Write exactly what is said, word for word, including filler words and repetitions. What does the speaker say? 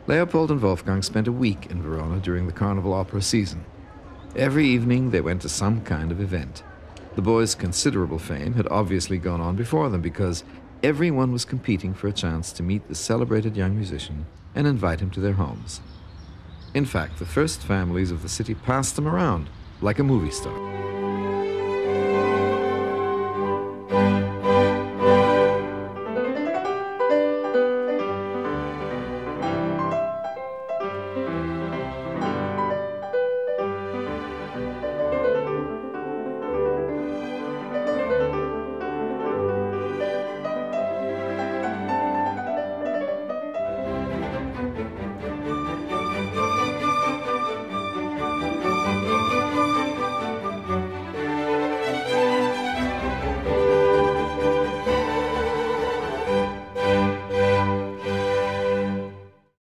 Leopold and Wolfgang spent a week in Verona during the Carnival Opera season. Every evening they went to some kind of event. The boys' considerable fame had obviously gone on before them because everyone was competing for a chance to meet the celebrated young musician and invite him to their homes. In fact, the first families of the city passed them around like a movie star.